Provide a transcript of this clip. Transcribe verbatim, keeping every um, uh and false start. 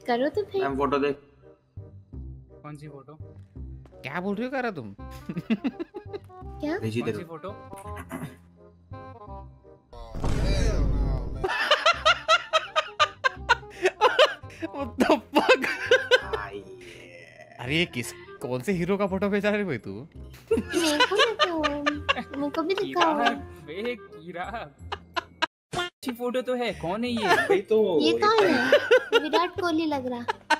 करो तो फिर। मैम फोटो देख। कौन सी फोटो? क्या बोल रहे हो करा तुम? क्या? भेजी कौन तेरे सी को। फोटो? What the fuck? आई अरे किस कौन से हीरो का फोटो भेजा रे भाई तू? मेरे को भी तो मेरे को भी दिखाओ। चिराग, बे चिराग। अच्छी फोटो तो है, कौन है ये? भाई तो ये कौन है? विराट कोहली लग रहा।